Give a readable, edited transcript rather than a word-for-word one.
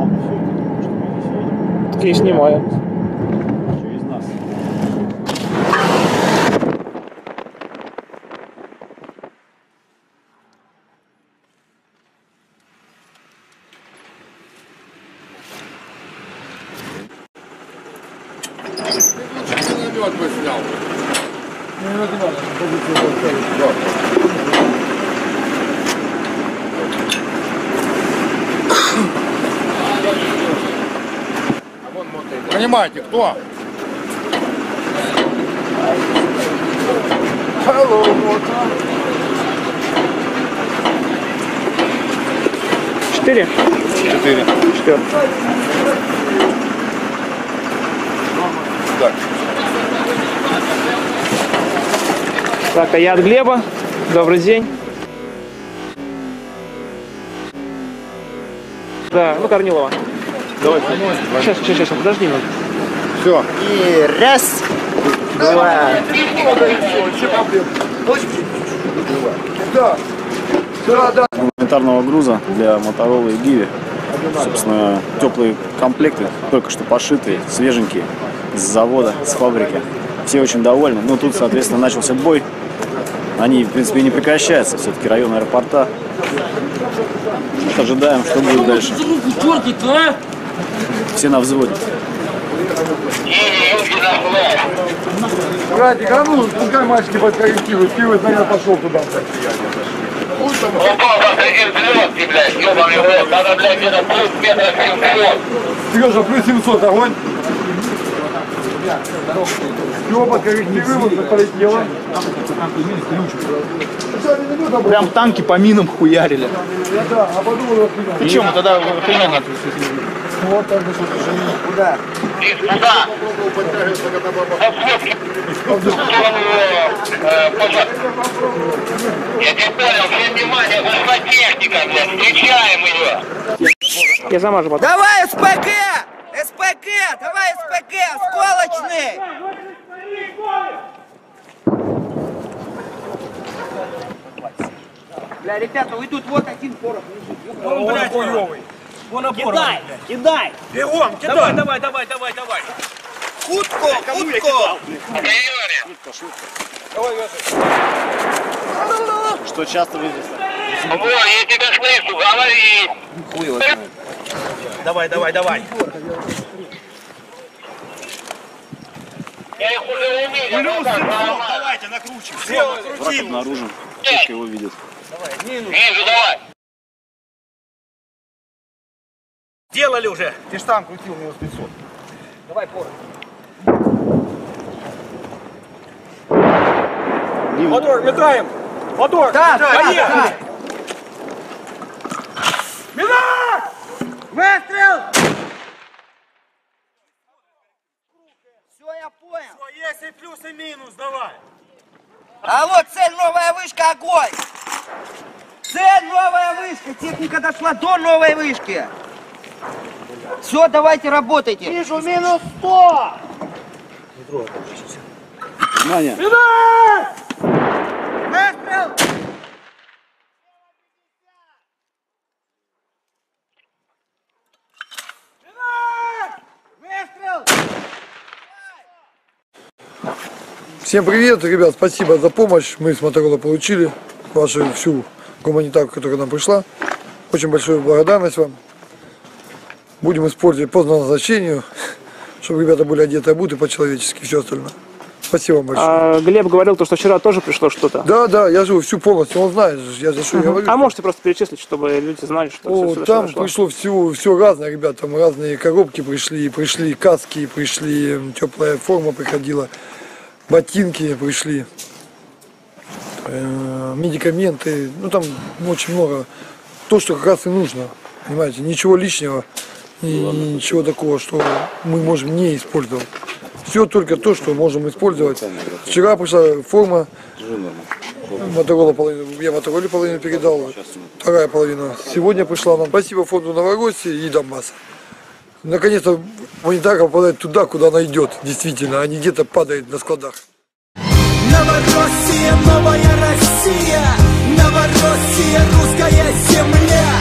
снял бы фотку, потому что мы здесь едем. Так я снимаю. Через нас. Миномет бы снял. Понимаете, кто? Hello, water. 4? 4. 4. Так. Так, а я от Глеба. Добрый день. Да, ну Корнилова. Давай. Сейчас, подожди минуту. Все. И раз, два. Да. Да. Гуманитарного груза для Моторола и Гиви. Собственно, теплые комплекты, только что пошитые, свеженькие, с завода, с фабрики. Все очень довольны. Но тут, соответственно, начался бой. Они, в принципе, не прекращаются. Все-таки район аэропорта. Вот ожидаем, что будет дальше. Все на взводе. Братик, а ну, пускай мальчики подкорректируют. Ты, наверное, пошел туда. Упал посреди взлетки, блядь, ёбаный в рот. Надо, блядь, где-то плюс метров 700. Сережа, плюс 700, огонь. Все, подкорректируем, полетело. Прям танки по минам хуярили. Да, а подумал, И чем мы тогда примерно? вот так же, куда? Из куда? Я не понял, все внимание, вышла техника, блядь, встречаем ее. Я замажу потом. Давай СПГ! СПГ! Давай СПГ! Сколочный! Бля, ребята, вы тут вот один порох лежит. Он, блядь, хуёвый. Кидай! Кидай! Бегом, кидай! Давай. Утку! Утку! Что часто вы здесь? Во, я тебя слышу, говори. Давай. Я их уже увидел. Давайте, накручивай. Все, Враг накрутил. обнаружен. Четко его видит. Вижу, давай. Делали уже. Ты ж там крутил минус 500. Давай порох. Мотор, метаем. Мотор, Да, поехали. Выстрел! Все, я понял. Есть и плюс, и минус, давай. Алло, цель, новая вышка, огонь! Цель, новая вышка! Техника дошла до новой вышки! Все, давайте работайте! Вижу минус 100. Внимание! Выстрел! Выстрел! Всем привет, ребят, спасибо за помощь. Мы с Моторола получили вашу всю гуманитарку, которая нам пришла. Очень большая благодарность вам. Будем использовать по назначению, чтобы ребята были одеты, обуты по-человечески и все остальное. Спасибо вам большое. А Глеб говорил, что вчера тоже пришло что-то. Да, я живу всю полностью, он знает, я за что я говорю. А можете просто перечислить, чтобы люди знали, что О, всё там пришло? пришло все разное, ребят, там разные коробки пришли каски, пришли, теплая форма приходила, ботинки пришли, медикаменты, ну там очень много, то, что как раз и нужно, понимаете, ничего лишнего, ничего такого, что мы можем не использовать. Все только то, что можем использовать. Вчера пришла форма, Моторола половину, я Мотороле половину передал, вторая половина сегодня пришла нам. Спасибо фонду Новороссии и Донбасса. Наконец-то гуманитарка попадает туда, куда она идет, действительно, а не где-то падает на складах. Новороссия, новая Россия, Новороссия, русская земля.